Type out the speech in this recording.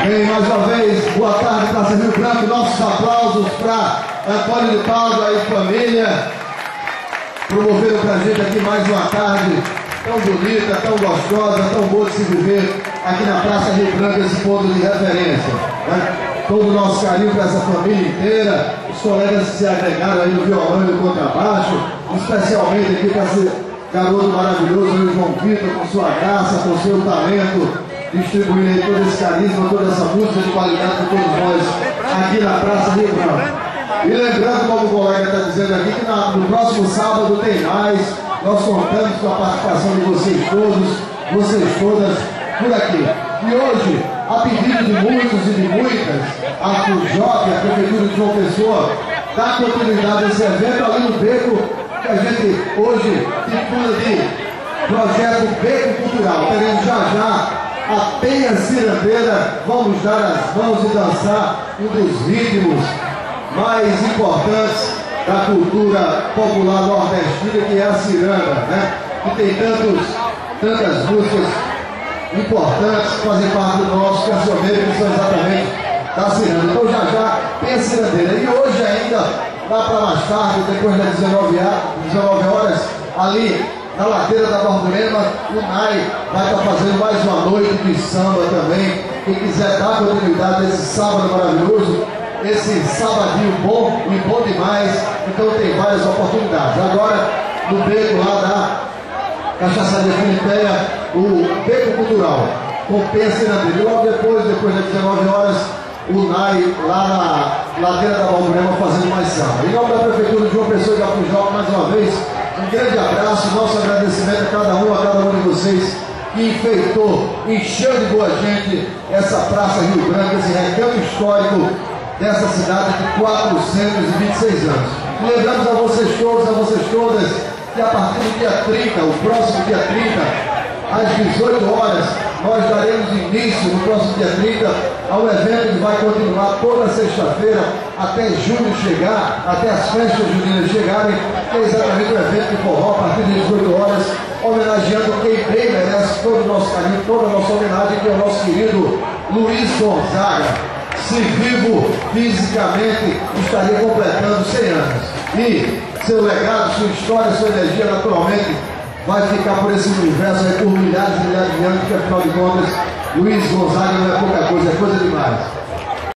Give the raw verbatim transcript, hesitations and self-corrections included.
Bem, mais uma vez, boa tarde, Praça Rio Branco. Nossos aplausos para Antônio de Padua e família. Promoveram para a gente aqui mais uma tarde tão bonita, tão gostosa, tão boa de se viver aqui na Praça Rio Branco, esse ponto de referência, né? Todo o nosso carinho para essa família inteira, os colegas que se agregaram aí no violão e no contrabaixo, especialmente aqui para esse garoto maravilhoso, o João Vitor, com sua graça, com seu talento, distribuindo aí todo esse carisma, toda essa música de qualidade para todos nós aqui na Praça Rio Branco. E lembrando, como o colega está dizendo aqui, que na, no próximo sábado tem mais. Nós contamos com a participação de vocês todos, vocês todas por aqui. E hoje, a pedido de muitos e de muitas, a T V J A M P, a Prefeitura de João Pessoa, dá continuidade a esse evento ali no Beco, que a gente hoje titula de Projeto Beco Cultural. Teremos já já a Penha Cirandeira, vamos dar as mãos e dançar um dos ritmos mais importantes da cultura popular nordestina, que é a ciranda, né? Que tem tantos, tantas músicas importantes que fazem parte do nosso cancioneiro, que são exatamente da ciranda. Então já já tem a cirandeira. E hoje ainda, lá para mais tarde, depois das dezenove horas, ali na ladeira da Borborema, o Nai vai estar fazendo mais uma noite de samba também. Quem quiser dar continuidade a esse sábado maravilhoso, esse sabadinho bom e bom demais, então tem várias oportunidades. Agora, no beco lá da Cachaçaria Filipeia, o Beco Cultural, com Penha Cirandeira. E logo depois, depois das dezenove horas, o Nai lá na ladeira da Borborema fazendo mais samba. Em nome da Prefeitura de João Pessoa e da T V J A M P, mais uma vez, um grande abraço, nosso agradecimento a cada um, a cada um de vocês que enfeitou, encheu de boa gente essa Praça Rio Branco, esse recanto histórico dessa cidade de quatrocentos e vinte e seis anos. E lembramos a vocês todos, a vocês todas, que a partir do dia trinta, o próximo dia trinta, às dezoito horas, nós daremos início, no próximo dia trinta, ao evento que vai continuar toda sexta-feira, até junho chegar, até as festas juninas chegarem, que é exatamente o evento de forró, a partir de dezoito horas, homenageando quem bem merece todo o nosso carinho, toda a nossa homenagem, que é o nosso querido Luiz Gonzaga. Se vivo fisicamente, estaria completando cem anos. E seu legado, sua história, sua energia, naturalmente, vai ficar por esse universo aí por milhares e milhares de anos, porque afinal de contas, Luiz Gonzaga não é pouca coisa, é coisa demais.